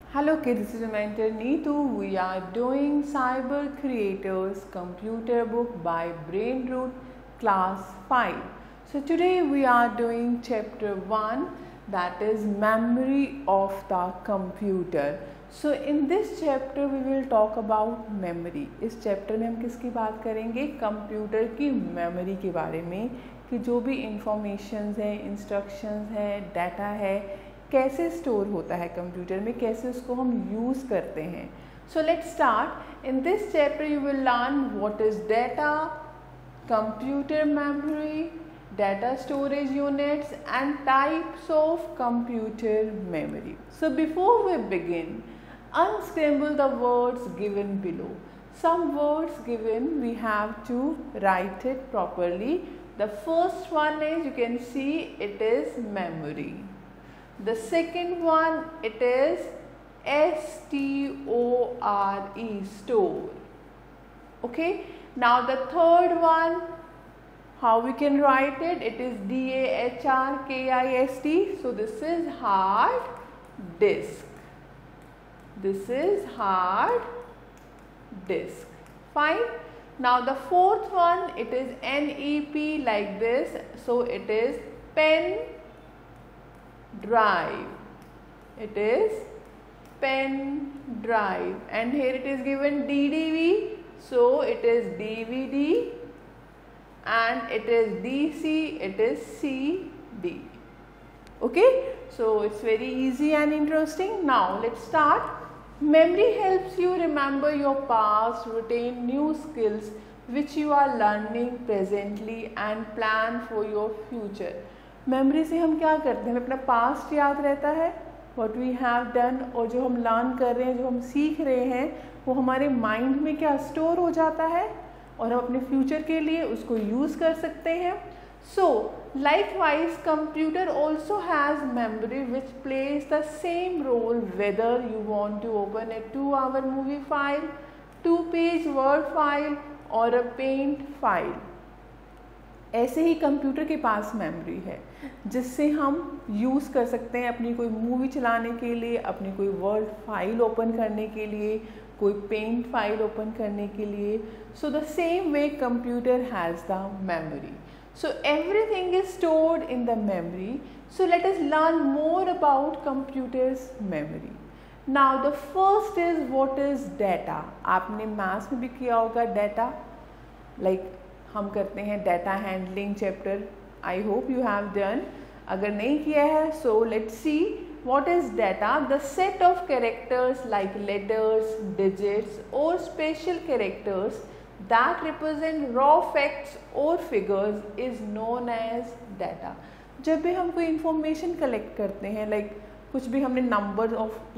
Hello kids, this is your mentor Neetu. We are doing Cyber Creators Computer Book by Brainroot Class 5. So today we are doing chapter 1, that is memory of the computer. So in this chapter we will talk about memory. इस chapter में हम किसकी बात करेंगे? Computer की memory के बारे में, कि जो भी इंफॉर्मेशंस है, इंस्ट्रक्शंस है, डाटा है, कैसे स्टोर होता है कंप्यूटर में, कैसे उसको हम यूज़ करते हैं. So let's start. In this chapter you will learn what is data, computer memory, data storage units and types of computer memory. So before we begin, unscramble the words given below. Some words given, we have to write it properly. The first one is, you can see it is memory. The second one, it is S-T-O-R-E, store. Okay. Now the third one, how we can write it? It is D-A-H-R-K-I-S-T. So this is hard disk. This is hard disk. Fine. Now the fourth one, it is N-E-P, like this. So it is pen drive. It is pen drive. And here it is given DDV. So it is DVD. And it is DC, it is CD. Okay, so it's very easy and interesting. Now let's start. Memory helps you remember your past, retain new skills which you are learning presently and plan for your future. Memory से हम क्या करते हैं? हमें अपना past याद रहता है, what we have done, और जो हम लर्न कर रहे हैं, जो हम सीख रहे हैं, वो हमारे माइंड में क्या स्टोर हो जाता है और हम अपने फ्यूचर के लिए उसको यूज़ कर सकते हैं. So likewise computer also has memory which plays the same role whether you want to open a 2 hour movie file, 2-page word file और अ पेंट फाइल. ऐसे ही कंप्यूटर के पास मेमोरी है जिससे हम यूज़ कर सकते हैं अपनी कोई मूवी चलाने के लिए, अपनी कोई वर्ड फाइल ओपन करने के लिए, कोई पेंट फाइल ओपन करने के लिए. So the same way computer has the memory. So everything is stored in the memory. So let us learn more about computers memory. Now the first is what is data. आपने maths में भी किया होगा data, like हम करते हैं data handling chapter. I hope you have done. अगर नहीं किया है, so let's see. What is data? The set of characters like letters, digits or special characters that represent raw facts or figures is known as data. जब भी हम कोई information collect करते हैं, लाइक कुछ भी हमने number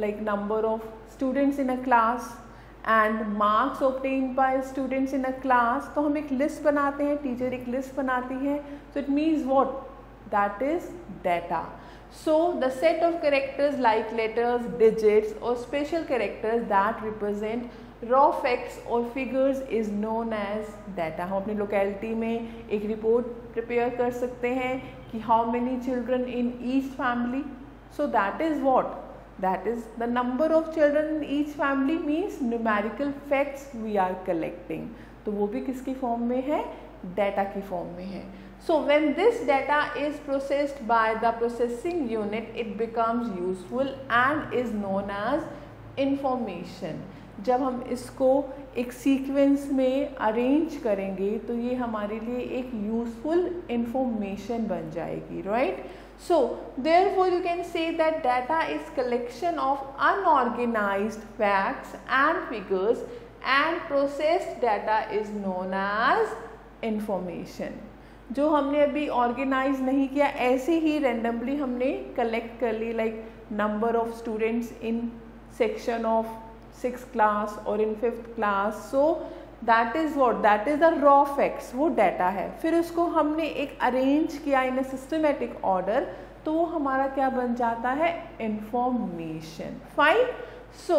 of students in a class and marks obtained by students in a class, तो हम एक लिस्ट बनाते हैं, टीचर एक लिस्ट बनाती है. तो it means what? That is data. So the set of characters like letters, digits or special characters that represent raw facts or figures is known as data. हम अपनी locality में एक report prepare कर सकते हैं कि how many children in each family. So that is what? That is the number of children in each family, means numerical facts we are collecting. तो वो भी किसकी फॉर्म में है? डाटा की फॉर्म में है. So when this data is processed by the processing unit, it becomes useful and is known as information. जब हम इसको एक सीक्वेंस में अरेंज करेंगे तो ये हमारे लिए एक यूजफुल इंफॉर्मेशन बन जाएगी, right? So therefore you can say that data is collection of unorganized facts and figures and processed data is known as information. जो हमने अभी ऑर्गेनाइज नहीं किया, ऐसे ही रैंडमली हमने कलेक्ट कर ली, like number of students in section of 6th class और in 5th class. So that is what? That is the raw facts, वो डाटा है. फिर उसको हमने एक अरेंज किया इन अ सिस्टमेटिक ऑर्डर, तो वो हमारा क्या बन जाता है? Information. Fine. So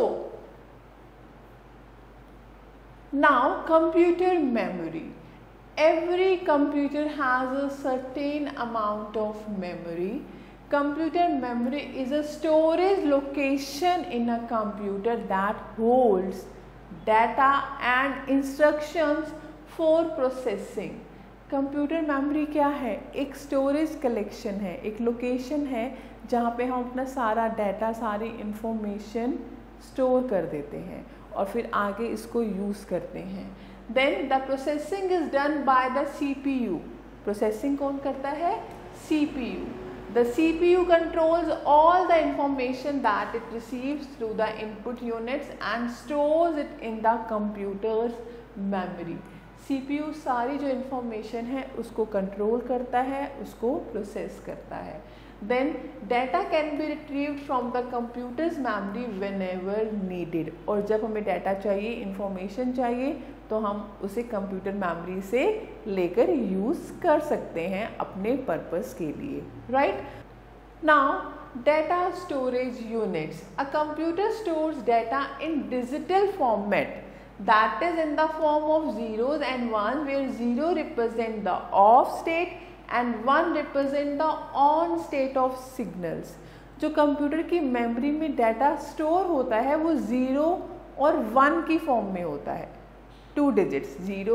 now computer memory. Every computer has a certain amount of memory. Computer memory is a storage location in a computer that holds data and instructions for processing. Computer memory क्या है? एक storage collection है, एक location है जहाँ पे हम अपना सारा डाटा, सारी इंफॉर्मेशन स्टोर कर देते हैं और फिर आगे इसको यूज़ करते हैं. Then the processing is done by the CPU. Processing कौन करता है? CPU. The CPU controls all the information that it receives through the input units and stores it in the computer's memory. CPU सारी जो information है उसको control करता है, उसको process करता है. Then data can be retrieved from the computer's memory whenever needed. और जब हमें data चाहिए, information चाहिए, तो हम उसे कंप्यूटर मेमोरी से लेकर यूज़ कर सकते हैं अपने पर्पस के लिए. Right now, data storage units. A computer stores data in digital format that is in the form of zeros and one, where 0 represent the off state and 1 represent the on state of signals. जो computer की memory में data store होता है वो 0 और 1 की form में होता है. 2 digits, 0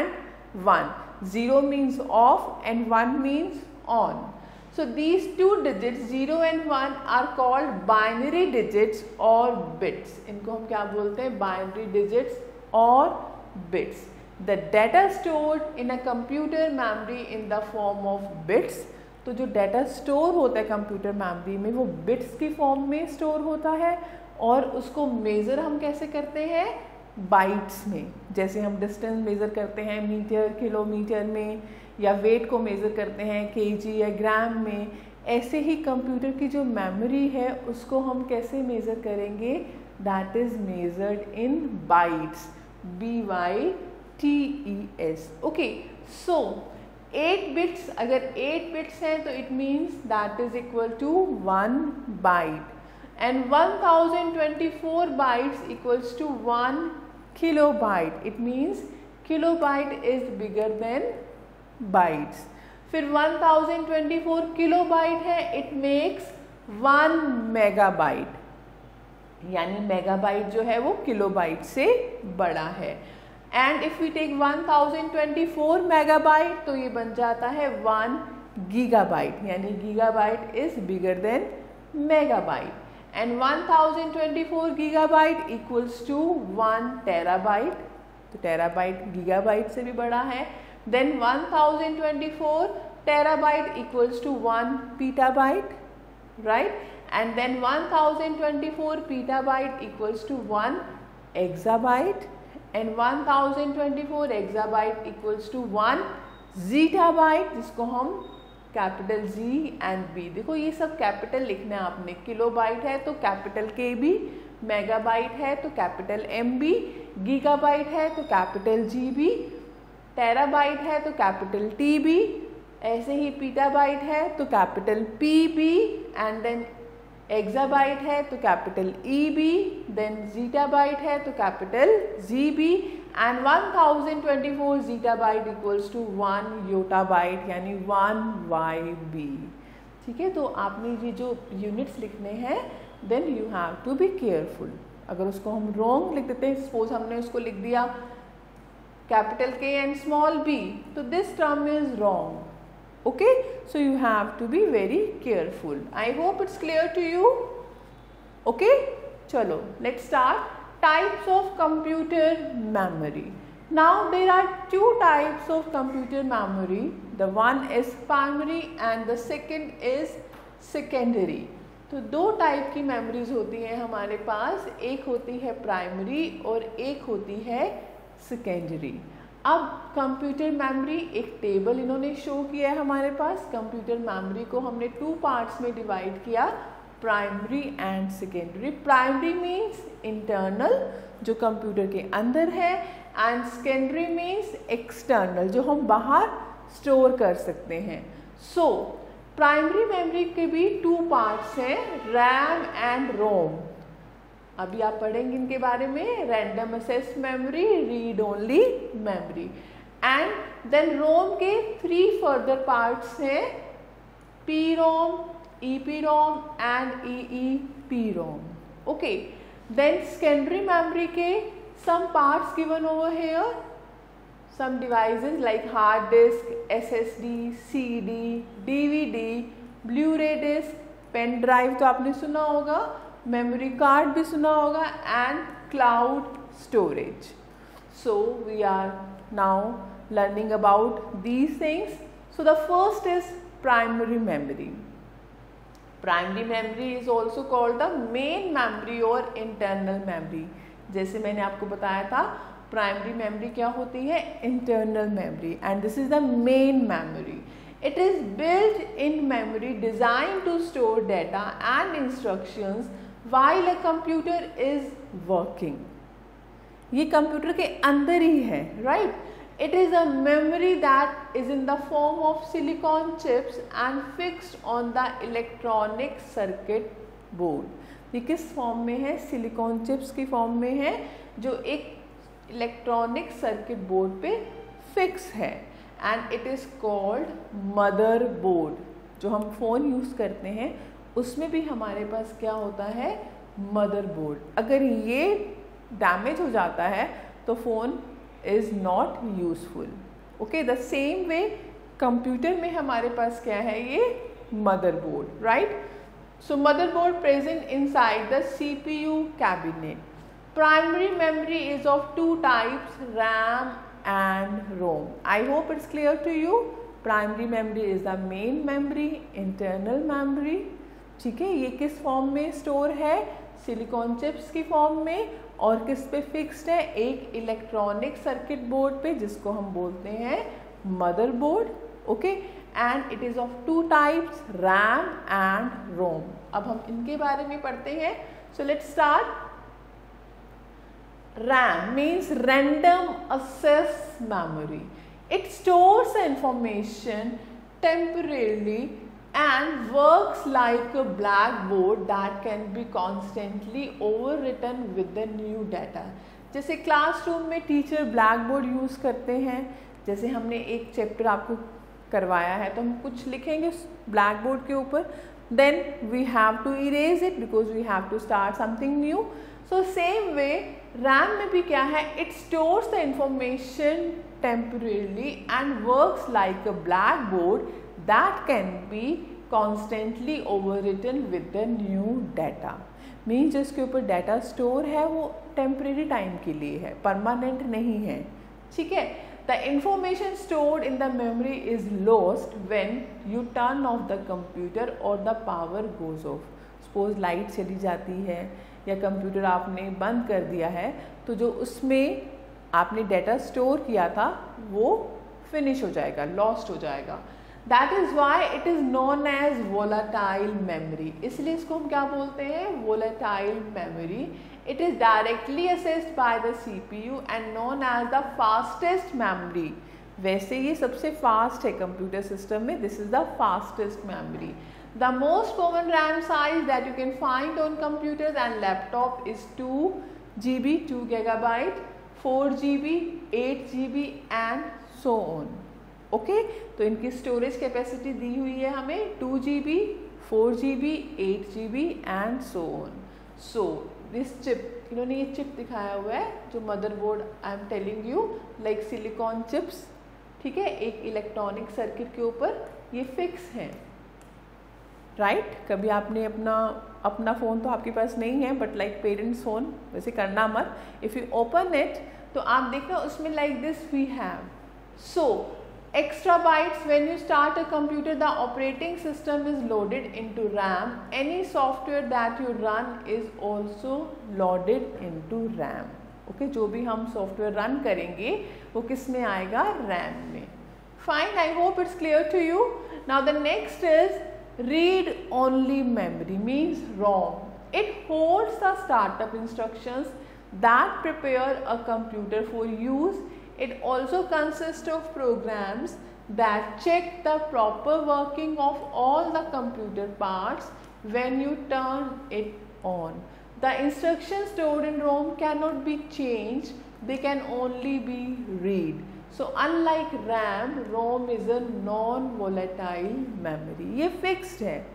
and 1. 0 means off and 1 means on. So these 2 digits 0 and 1 are called binary digits or bits. इनको हम क्या बोलते हैं? Binary digits or bits. The data stored in a computer memory in the form of bits. तो जो data store होता है computer memory में वो बिट्स की फॉर्म में स्टोर होता है और उसको मेज़र हम कैसे करते हैं? बाइट्स में. जैसे हम डिस्टेंस मेज़र करते हैं मीटर, किलोमीटर में, या वेट को मेज़र करते हैं केजी या ग्राम में, ऐसे ही कंप्यूटर की जो मेमोरी है उसको हम कैसे मेज़र करेंगे? That is measured in bytes. BYTES. Okay, so 8 bits, अगर 8 बिट्स हैं तो it means that is equal to 1 byte. And 1024 bytes equals to 1 kilobyte. It means kilobyte is bigger than bytes. फिर 1024 kilobyte है, it makes 1 megabyte. यानी megabyte जो है वो kilobyte से बड़ा है. And if we take 1024 megabyte तो ये बन जाता है 1 गीगाबाइट. यानी gigabyte is bigger than megabyte. And 1024 gigabyte equals to 1 terabyte. तो टेराबाइट गीगाबाइट से भी बड़ा है. Then 1024 terabyte equals to 1 petabyte, right? And then 1024 petabyte equals to 1 exabyte. And 1024 exabyte equals to 1 zettabyte, जिसको हम कैपिटल Z एंड B. देखो ये सब कैपिटल लिखना है आपने. किलोबाइट है तो कैपिटल KB, मेगाबाइट है तो कैपिटल MB, गीगाबाइट है तो कैपिटल GB, टेराबाइट है तो कैपिटल TB, ऐसे ही पीटाबाइट है तो capital PB, and then exabyte है तो कैपिटल EB, देन जीटाबाइट है तो कैपिटल GB, एंड 1024 zettabyte equals to 1 yottabyte यानी 1 YB. ठीक है, तो आपने ये जो यूनिट्स लिखने हैं then you have to be careful. अगर उसको हम रॉन्ग लिख देते हैं, सपोज हमने उसको लिख दिया capital K and small b, तो this term is wrong. Okay, so you have to be very careful. I hope it's clear to you. Okay, chalo, let's start. Types of computer memory. Now there are two types of computer memory. The one is primary and the second is secondary. तो दो type की memories होती हैं हमारे पास. एक होती है primary और एक होती है सेकेंडरी. अब कंप्यूटर मेमोरी एक टेबल इन्होंने शो किया है हमारे पास. कंप्यूटर मेमोरी को हमने 2 पार्ट्स में डिवाइड किया, primary and secondary. Primary means internal, जो कंप्यूटर के अंदर है, एंड सेकेंडरी मीन्स एक्सटर्नल, जो हम बाहर स्टोर कर सकते हैं. सो प्राइमरी मेमोरी के भी 2 पार्ट्स हैं, रैम एंड रोम. अभी आप पढ़ेंगे इनके बारे में. Random access memory, read only memory. And then ROM के 3 फर्दर पार्ट्स हैं, PROM, EPROM and EEPROM. Okay, then secondary memory के some parts given over here, some devices like hard disk, SSD, CD, DVD, Blu-ray disc, pen drive तो आपने सुना होगा, memory card भी सुना होगा, and cloud storage. So we are now learning about these things. So the first is primary memory. Primary memory is also called the main memory or internal memory. जैसे मैंने आपको बताया था, प्राइमरी मेमोरी क्या होती है, internal memory, and this is the main memory. It is built in memory designed to store data and instructions while a computer is working. ये computer के अंदर ही है, right? It is a memory that is in the form of silicon chips and fixed on the electronic circuit board. ये किस form में है, silicon chips की फॉर्म में है, जो एक इलेक्ट्रॉनिक सर्किट बोर्ड पे फिक्स है, and it is called mother board. जो हम फ़ोन यूज़ करते हैं उसमें भी हमारे पास क्या होता है, मदर बोर्ड. अगर ये डैमेज हो जाता है तो phone is not useful. Okay, the same way computer में हमारे पास क्या है, ये mother board, right. So motherboard present inside the CPU cabinet. Primary memory is of two types, RAM and ROM. I hope it's clear to you. Primary memory is the main memory, internal memory. ठीक है, ये किस form में store है, silicon chips की form में, और किस पे फिक्स्ड है, एक इलेक्ट्रॉनिक सर्किट बोर्ड पे, जिसको हम बोलते हैं motherboard. Okay, and it is of two types, RAM and ROM. अब हम इनके बारे में पढ़ते हैं. So let's start. RAM means random access memory. It stores information temporarily and works like a blackboard that can be constantly overwritten with the new data. जैसे classroom में teacher blackboard use करते हैं, जैसे हमने एक चैप्टर आपको करवाया है तो हम कुछ लिखेंगे ब्लैक बोर्ड के ऊपर, then we have to erase it because we have to start something new. So same way RAM में भी क्या है, it stores the information temporarily and works like a black board that can be constantly overwritten with the new data. Means जिसके ऊपर data store है वो temporary time के लिए है, परमानेंट नहीं है. ठीक है. The information stored in the memory is lost when you turn off the computer or the power goes off. Suppose light चली जाती है या कंप्यूटर आपने बंद कर दिया है, तो जो उसमें आपने डाटा स्टोर किया था वो फिनिश हो जाएगा, लॉस्ट हो जाएगा. That is why it is known as volatile memory. इसलिए इसको हम क्या बोलते हैं, volatile memory. It is directly accessed by the CPU and known as the fastest memory. वैसे ये सबसे फास्ट है कंप्यूटर सिस्टम में, this is the fastest memory. The most common RAM size that you can find on computers and laptop is 2 GB, 2 GB, 4 GB, 8 GB and so on. Okay, तो इनकी storage capacity दी हुई है हमें 2 GB, 4 GB, 8 GB and so on. So this chip, इन्होंने ये chip दिखाया हुआ है जो motherboard I am telling you, like silicon chips. ठीक है, एक इलेक्ट्रॉनिक सर्किट के ऊपर ये फिक्स है, राइट. कभी आपने अपना फ़ोन तो आपके पास नहीं है, बट लाइक पेरेंट्स फ़ोन, वैसे करना मत. इफ़ यू ओपन इट तो आप देखना उसमें like this we have. So extra bytes, when you start a computer the operating system is loaded into RAM. Any software that you run is also loaded into RAM. Okay, जो भी हम software run करेंगे वो किस में आएगा, RAM में. Fine, I hope it's clear to you. Now the next is read only memory, means ROM. It holds the startup instructions that prepare a computer for use. It also consists of programs that check the proper working of all the computer parts when you turn it on. The instructions stored in ROM cannot be changed, they can only be read. So unlike RAM, ROM is a non-volatile memory. ये fixed है,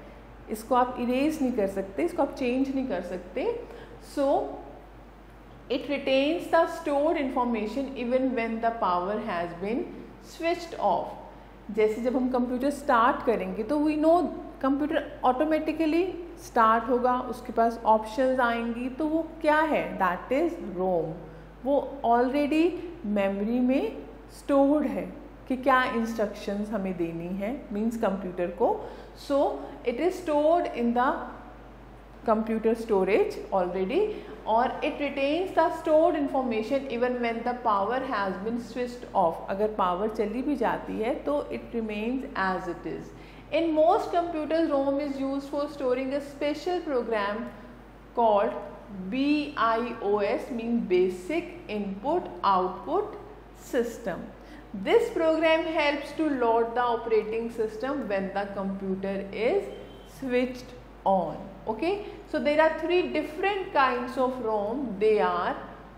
इसको आप erase नहीं कर सकते, इसको आप change नहीं कर सकते. So it retains the stored information even when the power has been switched off. जैसे जब हम कंप्यूटर स्टार्ट करेंगे तो we know computer automatically start होगा, उसके पास ऑप्शंस आएंगी, तो वो क्या है, दैट इज़ रोम. वो ऑलरेडी मेमोरी में स्टोर्ड है कि क्या इंस्ट्रक्शंस हमें देनी है, मीन्स कंप्यूटर को. So it is stored in the computer storage already, और it retains the stored information even when the power has been switched off. अगर पावर चली भी जाती है तो it remains as it is. In most computers, ROM is used for storing a special program called BIOS, means Basic Input Output System. This program helps to load the operating system when the computer is switched on. Okay, so there are three different kinds of ROM. They are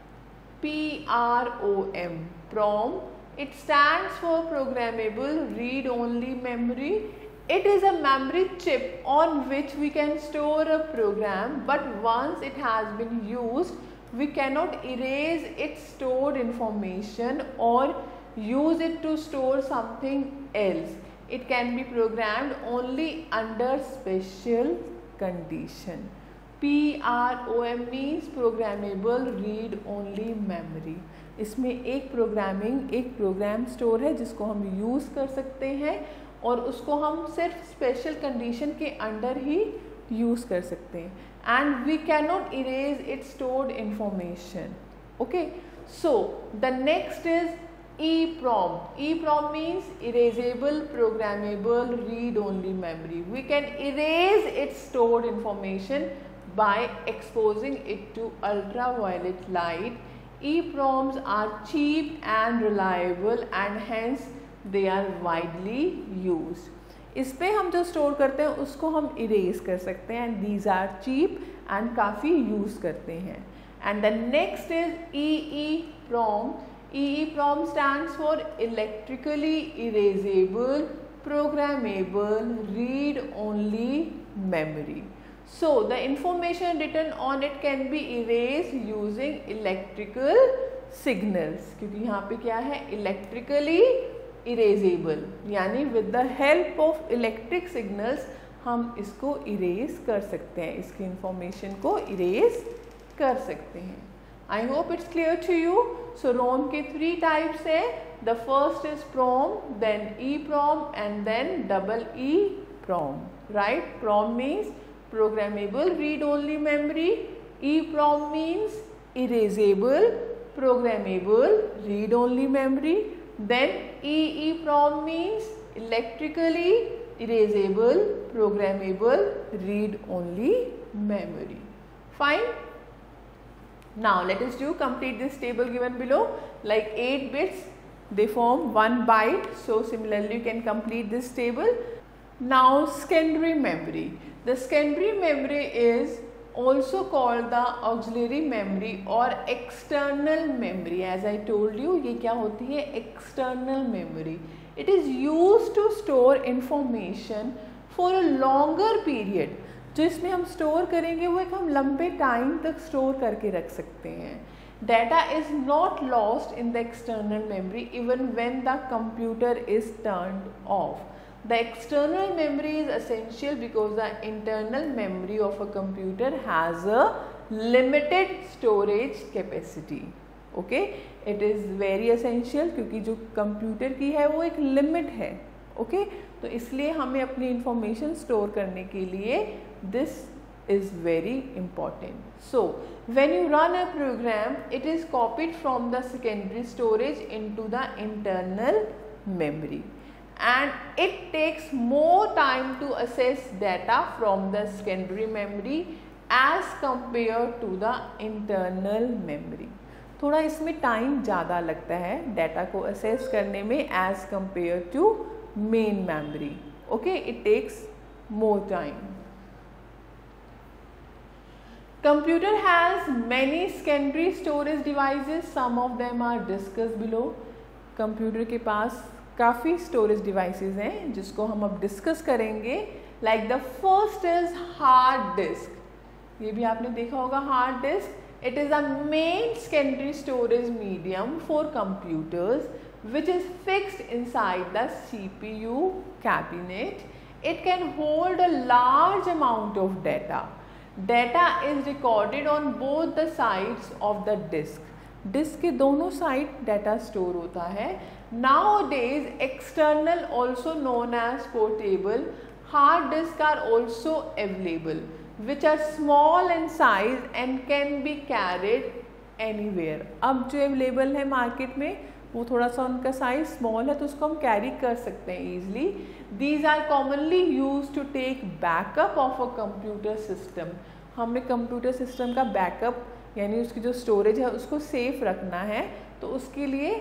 PROM. PROM. It stands for Programmable Read-Only Memory. It is a memory chip on which we can store a program, but once it has been used, we cannot erase its stored information or use it to store something else. It can be programmed only under special condition. PROM means Programmable Read Only Memory. इसमें एक program store है जिसको हम use कर सकते हैं और उसको हम सिर्फ स्पेशल कंडीशन के अंडर ही यूज़ कर सकते हैं. And we can not erase it stored information. Okay, so the next is EEPROM. EEPROM means Erasable Programmable Read Only Memory. We can erase its stored information by exposing it to ultraviolet light. EEPROMs are cheap and reliable and hence they are widely used. इस पे हम जो store करते हैं उसको हम erase कर सकते हैं and these are cheap and काफ़ी यूज़ करते हैं. And the next is EEPROM. EEPROM stands for Electrically Erasable Programmable Read Only Memory. So the information written on it can be erased using electrical signals. क्योंकि यहाँ पे क्या है, electrically erasable, यानी with the help of electric signals हम इसको erase कर सकते हैं, इसकी information को erase कर सकते हैं. I hope it's clear to you. So ROM के 3 types है. The first is PROM, then EEPROM and then EEPROM. Right? PROM means Programmable Read Only Memory. EEPROM means Erasable Programmable Read Only Memory. Then EEPROM means Electrically Erasable Programmable Read Only Memory. Fine. Now let us do complete this table given below. Like 8 bits, they form 1 byte. So similarly you can complete this table. Now secondary memory. The secondary memory is also called the auxiliary memory or external memory. As I told you, ये क्या होती है, external memory. It is used to store information for a longer period. जो इसमें हम store करेंगे वो एक हम लंबे टाइम तक स्टोर करके रख सकते हैं. Data is not lost in the external memory even when the computer is turned off. The external memory is essential because the internal memory of a computer has a limited storage capacity. Okay, it is very essential क्योंकि जो computer की है वो एक limit है. Okay, तो इसलिए हमें अपनी इंफॉर्मेशन स्टोर करने के लिए this is very important. So when you run a program, it is copied from the secondary storage into the internal memory, and it takes more time to access data from the secondary memory as compared to the internal memory. थोड़ा इसमें time ज़्यादा लगता है data को access करने में as compare to main memory. Okay, it takes more time. Computer has many secondary storage devices. Some of them are discussed below. Computer के पास काफ़ी स्टोरेज डिवाइसेस हैं जिसको हम अब डिस्कस करेंगे. Like the first is hard disk. ये भी आपने देखा होगा hard disk. It is a main secondary storage medium for computers which is fixed inside the CPU cabinet. It can hold a large amount of data. Data is recorded on both the sides of the disk. Disk के दोनों side data store होता है. Nowadays, external also known as portable hard disk are also available, which are small in size and can be carried anywhere. अब जो available है market में वो थोड़ा सा उनका साइज स्मॉल है तो उसको हम कैरी कर सकते हैं easily. These are commonly use to take backup of a computer system. हमें कंप्यूटर सिस्टम का बैकअप यानी उसकी जो स्टोरेज है उसको सेफ रखना है तो उसके लिए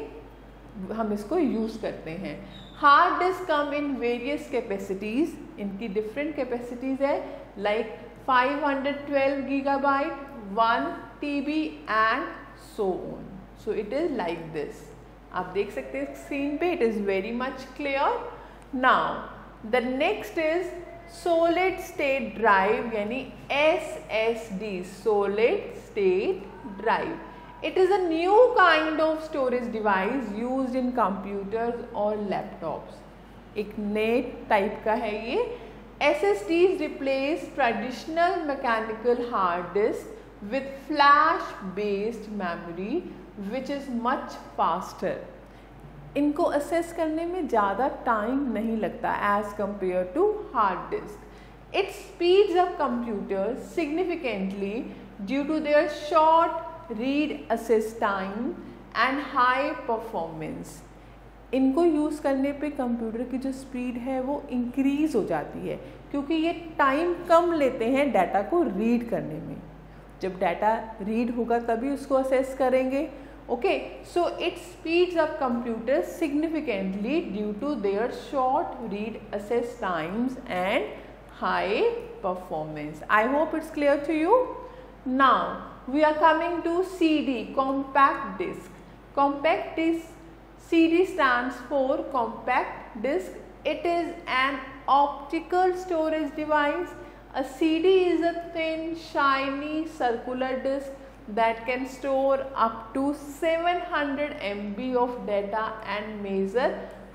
हम इसको यूज़ करते हैं. Hard disk come in various capacities. इनकी डिफरेंट कैपेसिटीज़ है like 512 gigabyte, 1 TB and so on. So it is like this. आप देख सकते हैं स्क्रीन पे. It is very much clear. Now the next is solid state drive यानी SSD, solid state drive. It is a new kind of storage device used in computers और laptops. एक नए type का है ये. SSDs replace traditional mechanical hard disk with flash based memory which is much faster. इनको access करने में ज़्यादा टाइम नहीं लगता as compare to hard disk. It speeds up computer significantly due to their short read access time and high performance. इनको use करने पे computer की जो स्पीड है वो इंक्रीज हो जाती है क्योंकि ये टाइम कम लेते हैं डाटा को रीड करने में. जब डाटा रीड होगा तभी उसको असेस करेंगे. Okay, so it speeds up computers significantly due to their short read access times and high performance. I hope it's clear to you. Now we are coming to CD, compact disc. Compact disc, CD stands for compact disc. It is an optical storage device. A CD is a thin, shiny, circular disc that can store up to 700 MB of data and measure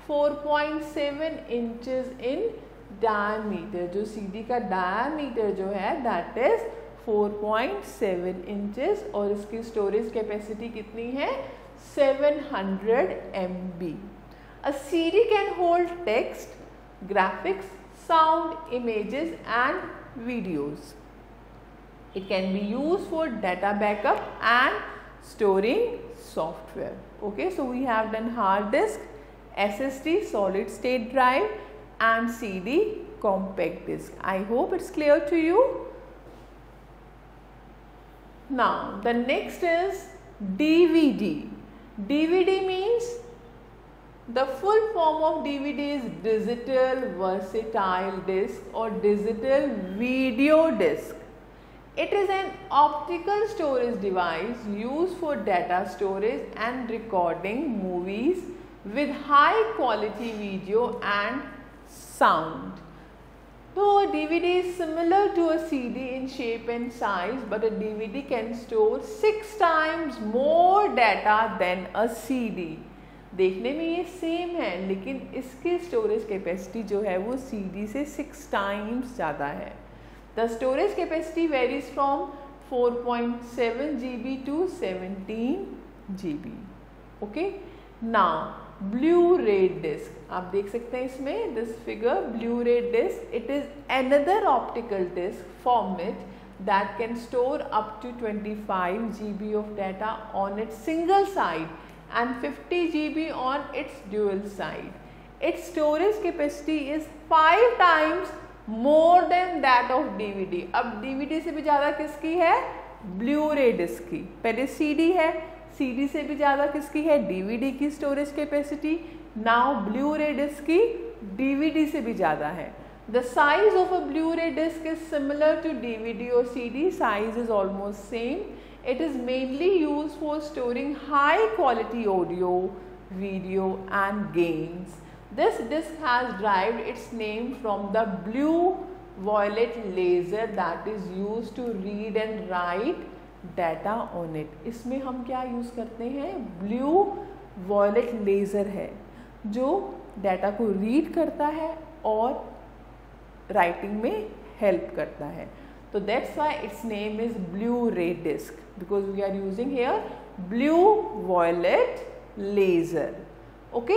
4.7 inches in diameter. जो CD का diameter जो है that is 4.7 inches और इसकी storage capacity कितनी है 700 MB. A CD can hold text, graphics, sound, images and videos. It can be used for data backup and storing software. Okay, so we have done hard disk, SSD, solid state drive and CD, compact disk. I hope it's clear to you. Now the next is DVD. DVD means the full form of DVD is digital versatile disc or digital video disc. It is an optical storage device used for data storage and recording movies with high quality video and sound. Though a DVD is similar to a CD in shape and size, but a DVD can store 6 times more data than a CD. देखने में ये same है लेकिन इसकी storage capacity जो है वो CD से 6 टाइम्स ज़्यादा है. The storage capacity varies from 4.7 GB to 17 GB. Okay. Now Blu-ray disc. आप देख सकते हैं इसमें this figure Blu-ray disc. It is another optical disc format that can store up to 25 GB of data on its single side and 50 GB on its dual side. Its storage capacity is 5 times more than that of DVD. अब DVD से भी ज़्यादा किसकी है Blu-ray disc की. पहले CD है, CD से भी ज़्यादा किसकी है DVD की storage capacity. Now Blu-ray disc की DVD से भी ज़्यादा है. The size of a Blu-ray disc is similar to DVD or CD. Size is almost same. It is mainly used for storing high quality audio, video and games. This disc has derived its name from the blue violet laser that is used to read and write data on it. इसमें हम क्या use करते हैं? Blue violet laser है जो data को read करता है और राइटिंग में हेल्प करता है. तो that's why its name is Blu-ray disc, because we are using here blue violet laser. Okay,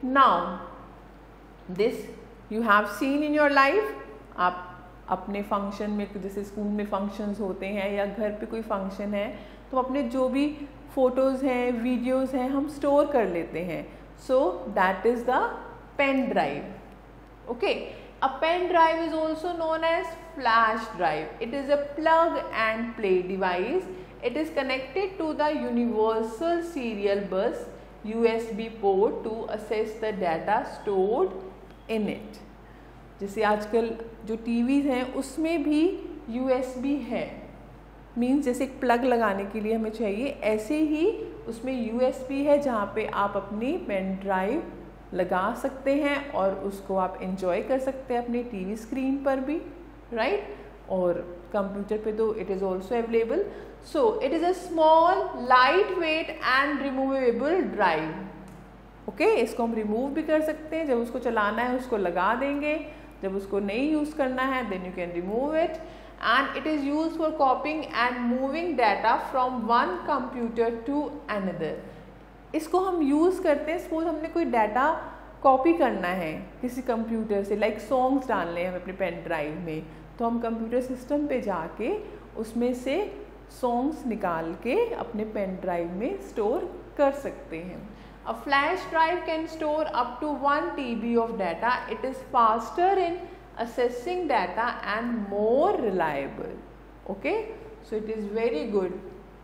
now this you have seen in your life. आप अपने फंक्शन में, जैसे स्कूल में फंक्शंस होते हैं या घर पे कोई फंक्शन है, तो अपने जो भी फोटोज़ हैं, वीडियोज़ हैं, हम स्टोर कर लेते हैं. So that is the pen drive. Okay, a pen drive is also known as flash drive. It is a plug and play device. It is connected to the universal serial bus USB port to access the data stored in it. जैसे आजकल जो TVs हैं उसमें भी USB है, means जैसे एक plug लगाने के लिए हमें चाहिए, ऐसे ही उसमें USB है जहाँ पे आप अपनी पेन ड्राइव लगा सकते हैं और उसको आप एंजॉय कर सकते हैं अपने टीवी स्क्रीन पर भी, राइट. और कंप्यूटर पे तो it is also available. So it is a small light weight and removable drive. Okay, इसको हम रिमूव भी कर सकते हैं. जब उसको चलाना है उसको लगा देंगे, जब उसको नहीं यूज़ करना है then you can remove it. And it is use for copying and moving data from one computer to another. इसको हम यूज़ करते हैं, सपोज हमने कोई डाटा कॉपी करना है किसी कंप्यूटर से, लाइक सॉन्ग्स डालने हैं हमें अपने पेन ड्राइव में, तो हम कंप्यूटर सिस्टम पे जाके उसमें से सॉन्ग्स निकाल के अपने पेन ड्राइव में स्टोर कर सकते हैं. A flash drive can store up to 1 TB of data. It is faster in accessing data and more reliable. Okay, so it is very good.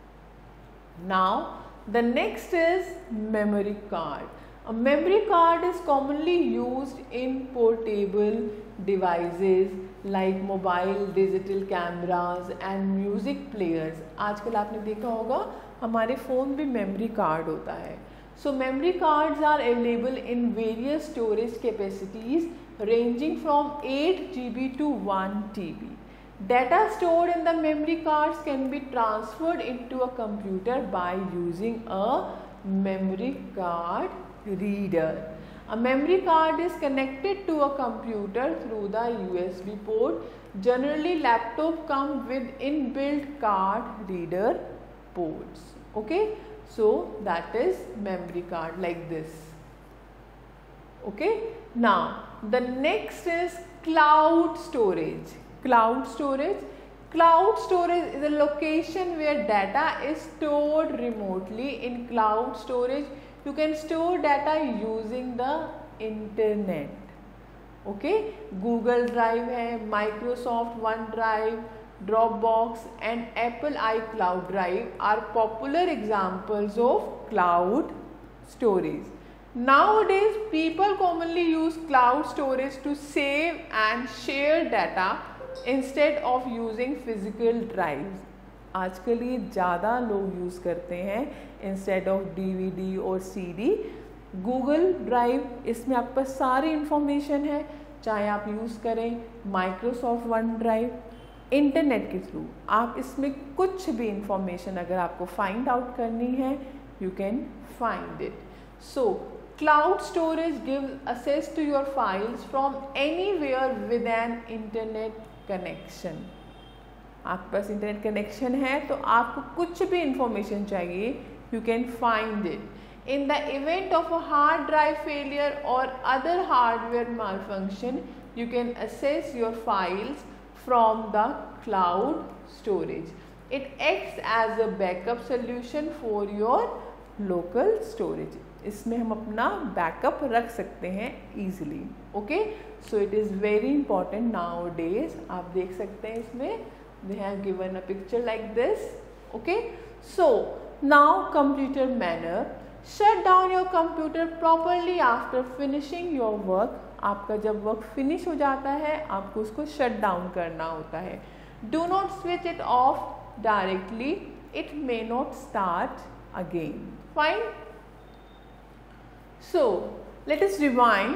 Now the next is memory card. A memory card is commonly used in portable devices like mobile digital cameras and music players. आजकल आपने देखा होगा हमारे phone में memory card होता है. So memory cards are available in various storage capacities ranging from 8 GB to 1 TB. Data stored in the memory cards can be transferred into a computer by using a memory card reader. A memory card is connected to a computer through the USB port. Generally, laptop come with inbuilt card reader ports. Okay, so that is memory card like this. Okay, now the next is cloud storage. Cloud storage. Cloud storage is a location where data is stored remotely. In cloud storage, you can store data using the internet. Okay, Google Drive है, Microsoft OneDrive, Dropbox and Apple iCloud Drive are popular examples of cloud storage. Nowadays, people commonly use cloud storage to save and share data instead of using physical drives. आजकल ये ज़्यादा लोग use करते हैं instead of DVD और CD. Google drive, इसमें आपके पास सारी इंफॉर्मेशन है, चाहे आप यूज़ करें माइक्रोसॉफ्ट वन ड्राइव, इंटरनेट के थ्रू आप इसमें कुछ भी इंफॉर्मेशन अगर आपको फाइंड आउट करनी है you can find it. So cloud storage gives access to your files from anywhere with an internet connection. आपके पास इंटरनेट कनेक्शन है तो आपको कुछ भी इंफॉर्मेशन चाहिए you can find it. In the event of a hard drive failure or other hardware malfunction, you can access your files from the cloud storage. It acts as a backup solution for your local storage. इसमें हम अपना backup रख सकते हैं easily. Okay, so it is very important now days. आप देख सकते हैं इसमें they have given a picture like this. Okay, so now computer manner. Shut down your computer properly after finishing your work. आपका जब वर्क फिनिश हो जाता है आपको उसको शट डाउन करना होता है. Do not switch it off directly, it may not start again. Fine. So let us rewind.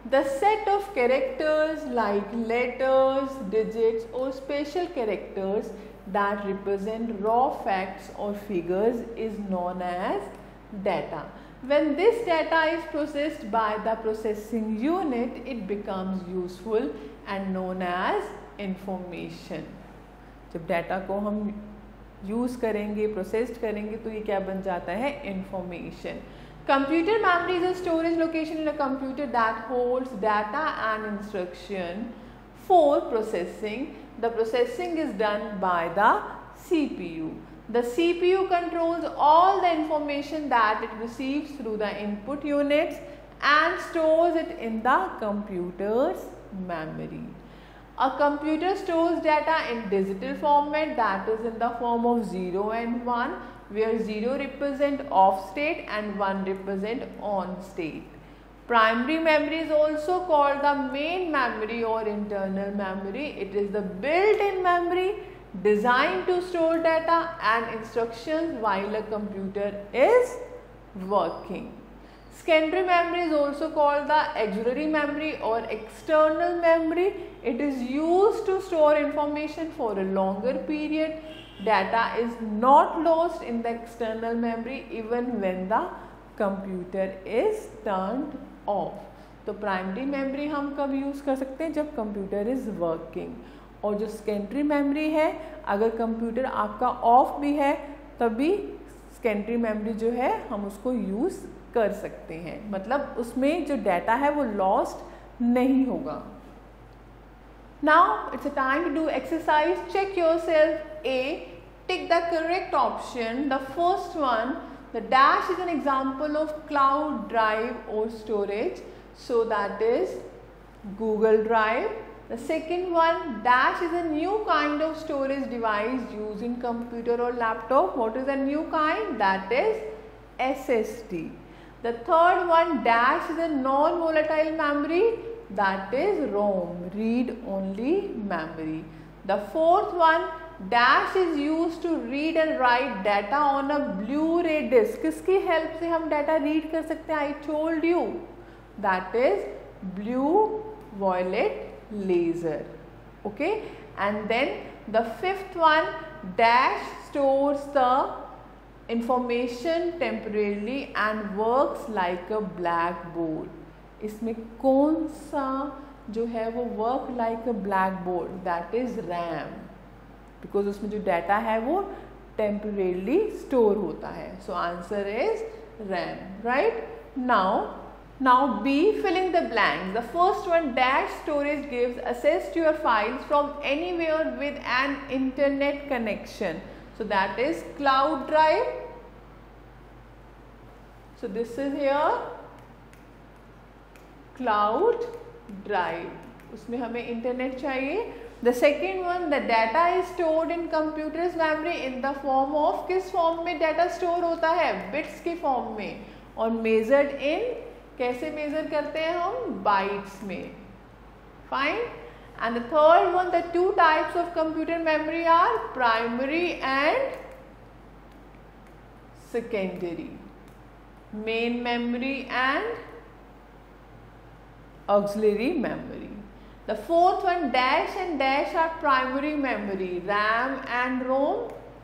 The set of characters like letters, digits or special characters that represent raw facts or figures is known as data. When this data is processed by the processing unit, it becomes useful and known as information. जब data को हम use करेंगे, processed करेंगे तो ये क्या बन जाता है? Information. Computer memory is a storage location in a computer that holds data and instruction for processing. The processing is done by the CPU. The CPU controls all the information that it receives through the input units and stores it in the computer's memory. A computer stores data in digital format, that is in the form of 0 and 1, where 0 represent off state and 1 represent on state. Primary memory is also called the main memory or internal memory. It is the built-in memory designed to store data and instructions while a computer is working. Secondary memory is also called the auxiliary memory or external memory. It is used to store information for a longer period. Data is not lost in the external memory even when the computer is turned off. तो primary memory हम कब use कर सकते हैं? जब computer is working. और जो secondary memory है, अगर कंप्यूटर आपका ऑफ भी है तभी सेकेंडरी मेमोरी जो है हम उसको यूज़ कर सकते हैं. मतलब उसमें जो डाटा है वो लॉस्ट नहीं होगा. Now it's a time to do exercise. Check yourself. A. Tick the correct option. The first one, the dash is an example of cloud drive or storage. So that is Google Drive. The second one, dash is a new kind of storage device used in computer or laptop. What is a new kind? That is SSD. The third one, dash is a non-volatile memory. That is ROM, read only memory. The fourth one, dash is used to read and write data on a Blu-ray disc. किसकी help से हम data read कर सकते हैं? I told you. That is blue violet laser. Okay, and then the fifth one, dash stores the information temporarily and works like a blackboard. इसमें कौन सा जो है वो work like a black board? That is RAM, because उसमें जो data है वो टेम्परेली स्टोर होता है. So answer is RAM. Right. Now B, filling the blanks. The first one, dash storage gives access to your files from anywhere with an internet connection. So that is cloud drive. So this is here cloud drive. उसमें हमें internet चाहिए. The second one, the data is stored in computers memory in the form of, किस form में data store होता है? Bits के form में. और मेजर्ड इन, कैसे मेजर करते हैं हम? बाइट्स में. Fine. And the third one, the two types of computer memory are primary and secondary. Main memory and auxiliary memory. The fourth one, dash and dash are primary memory. RAM and ROM.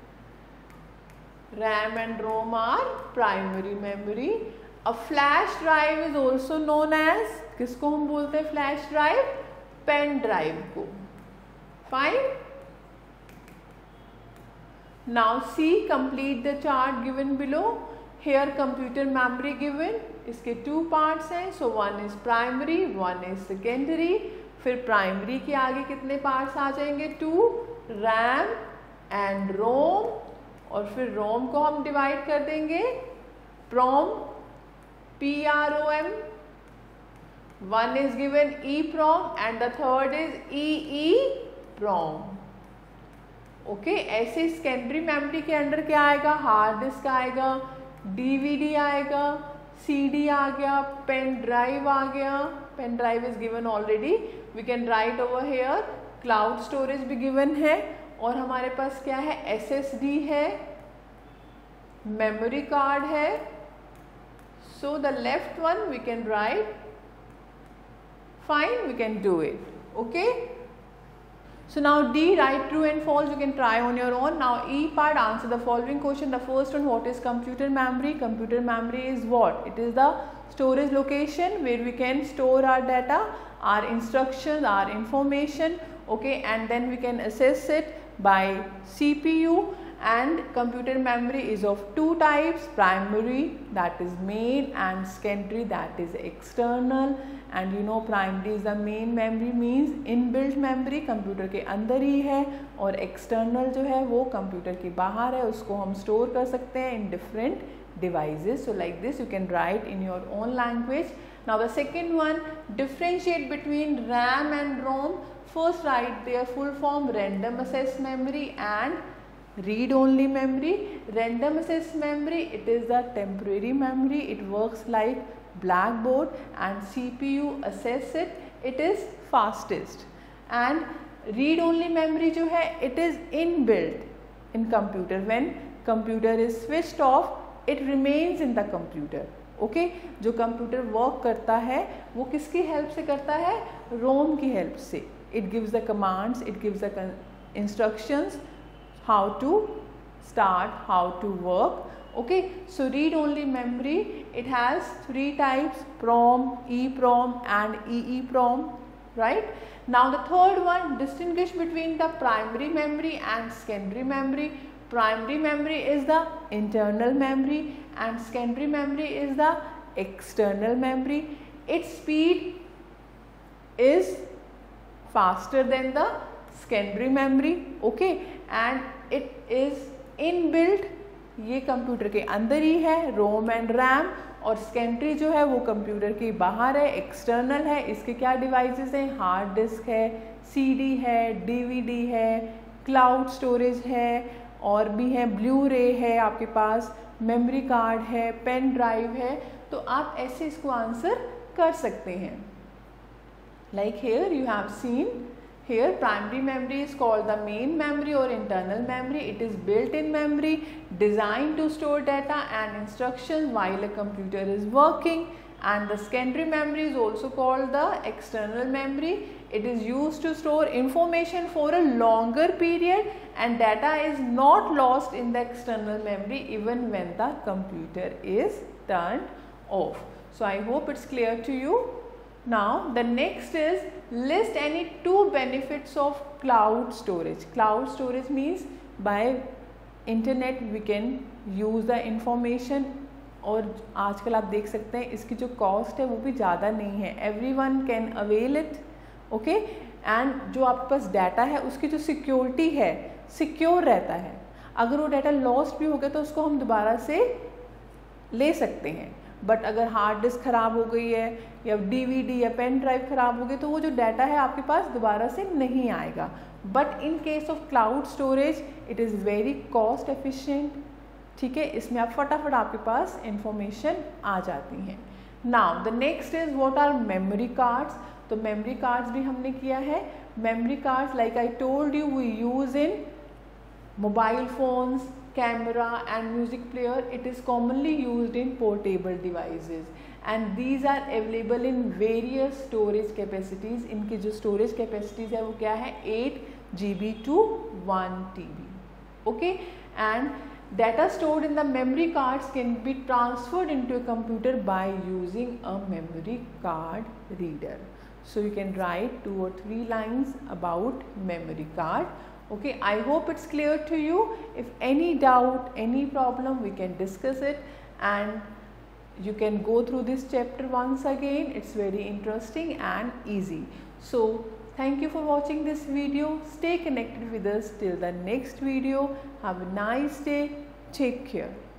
RAM and ROM are primary memory. A flash drive is also known as, किसको हम बोलते हैं flash drive? Pen drive को. Fine. Now see, complete the chart given below. Here computer memory given, इसके two parts हैं. So one is primary, one is secondary. फिर primary के आगे कितने पार्ट्स आ जाएंगे? टू. RAM and ROM. और फिर रोम को हम डिवाइड कर देंगे PROM, PROM. One is given EPROM and the third is EEPROM. Okay. ऐसे सेकेंडरी मेमोरी के अंडर क्या आएगा? हार्ड डिस्क आएगा, DVD आएगा, CD आ गया, पेन ड्राइव आ गया. Pen drive is given already. We can write over here. Cloud storage भी गिवन है. और हमारे पास क्या है? SSD है, मेमोरी कार्ड है. So the left one we can write Fine, we can do it. Okay. So now D, write true and false. You can try on your own. Now E part, answer the following question. The first one, what is computer memory? Computer memory is what? It is the storage location where we can store our data, our instructions, our information. Okay, and then we can access it by CPU. And computer memory is of two types, primary, that is main, and secondary, that is external. And you know, primary is the main memory, means inbuilt memory computer के अंदर ही है, और external जो है वो computer के बाहर है, उसको हम store कर सकते हैं in different devices. So like this you can write in your own language. Now the second one, differentiate between RAM and ROM. First write their full form, random access memory and read only memory. Random access memory, it is the temporary memory, it works like blackboard, and CPU access it, it is fastest. And read only memory जो है, it is inbuilt in computer. When computer is switched off, it remains in the computer. Okay जो computer work करता है वो किसकी help से करता है? रोम की हेल्प से. It gives the commands, it gives the instructions how to start, how to work. Okay, so read only memory, it has three types, PROM, EPROM and EEPROM, right? Now the third one, distinguish between the primary memory and secondary memory. Primary memory is the internal memory and secondary memory is the external memory. Its speed is faster than the secondary memory. Okay, and it is inbuilt, ये computer के अंदर ही है, ROM and RAM. और secondary जो है वो computer के बाहर है, एक्सटर्नल है. इसके क्या डिवाइसेस हैं? हार्ड डिस्क है, सीडी है, डीवीडी है, क्लाउड स्टोरेज है, और भी है ब्लू रे है आपके पास, मेमोरी कार्ड है, पेन ड्राइव है. तो आप ऐसे इसको आंसर कर सकते हैं. Like here you have seen. Here primary memory is called the main memory or internal memory. It is built-in memory designed to store data and instructions while a computer is working. And the secondary memory is also called the external memory. It is used to store information for a longer period and data is not lost in the external memory even when the computer is turned off. So I hope it's clear to you. Now the next is list any two benefits of cloud storage. Cloud storage means by internet we can use the information. और आजकल आप देख सकते हैं इसकी जो cost है वो भी ज़्यादा नहीं है. everyone can avail it. Okay, and जो आपके पास डाटा है उसकी जो सिक्योरिटी है, सिक्योर रहता है. अगर वो डाटा लॉस्ट भी हो गया तो उसको हम दोबारा से ले सकते हैं. बट अगर हार्ड डिस्क ख़राब हो गई है या डीवीडी या पेन ड्राइव ख़राब हो गई तो वो जो डाटा है आपके पास दोबारा से नहीं आएगा. But in case of cloud storage it is very cost efficient. ठीक है, इसमें आप फटाफट आपके पास इंफॉर्मेशन आ जाती हैं. Now the next is what are memory cards. तो मेमोरी कार्ड्स भी हमने किया है. Memory cards like I told you we use in mobile phones, camera and music player. It is commonly used in portable devices and these are available in various storage capacities. इनकी जो storage capacities है वो क्या है? 8 GB to 1 TB. Okay, and data stored in the memory cards can be transferred into a computer by using a memory card reader. So you can write 2 or 3 lines about memory card. Okay, I hope it's clear to you. If any doubt, any problem, we can discuss it and you can go through this chapter once again. It's very interesting and easy. So thank you for watching this video. Stay connected with us till the next video. Have a nice day. Take care.